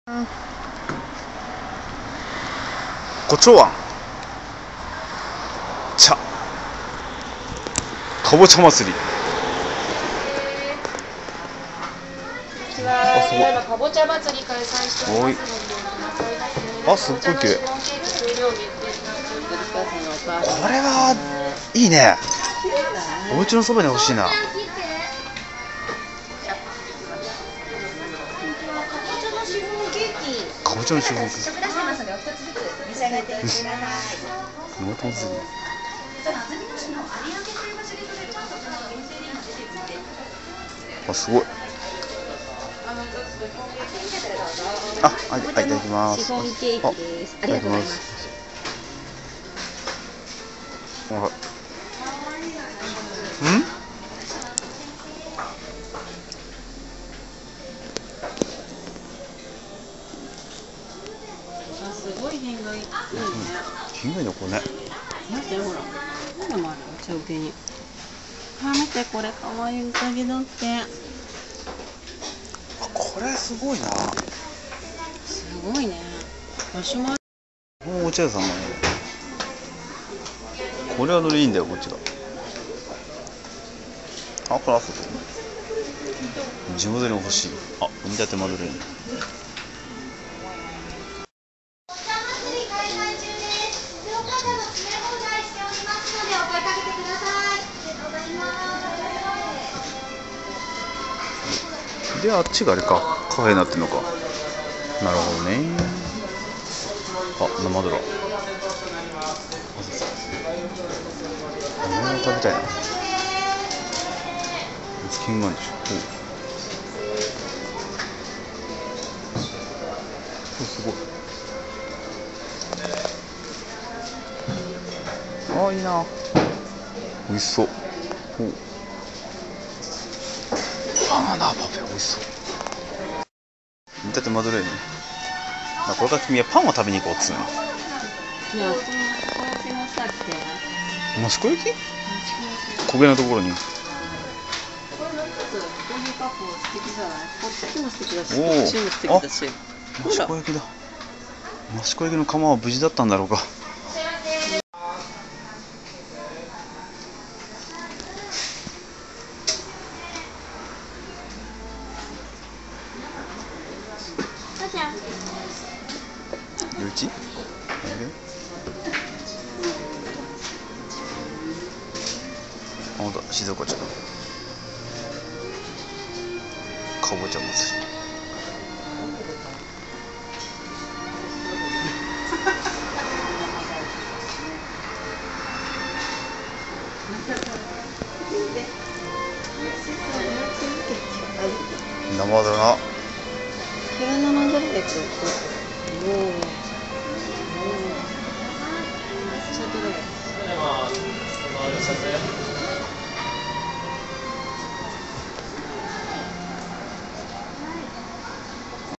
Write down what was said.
胡蝶庵茶かぼちゃ祭り。 ただいまかぼちゃ祭り開催しておりますので、 あ、すっごい綺麗。 ここれはいいね。お家のそばに欲しいな。かぼちゃのシフォンケーキ。 食出してますので、お一つずつ召し上がってください。 ノートンズリー。あ、すごい。あ、はい、いただきます。 シフォンケーキです。ありがとうございます。 すごい品がいいね。 品がいいのこれね。 待ってほら、こんなのもあるお茶受けに。あ、見てこれ可愛いうさぎだって。 あ、これすごいな。 すごいね。マシュマロ。 このお茶屋さんもね。これはのりいいんだよこっちが。あ、これあそこ。地元に欲しい。あ、産みたてマドレーヌ。で、あっちがあれか、カフェになってるのか。なるほどね。あ、生ドラ。食べたいな。チキンマンチュ。お、すごい。あ、いいな。美味しそう。おう。バナナパフェ美味しそう。見たてマドレーヌ。これから君はパンを食べに行こうっつうの。 いや、そのこのさって益子焼き？焦げのところに。 これの一つコーヒーカップも素敵じゃない？こっちも素敵だし、 おお。 こっちも素敵だし。 益子焼きだ。益子焼きの釜は無事だったんだろうか。うち？あ、ほんと静岡茶。かぼちゃ祭り。生だな。 これ生ドレーク。おお。めっちゃドレーク。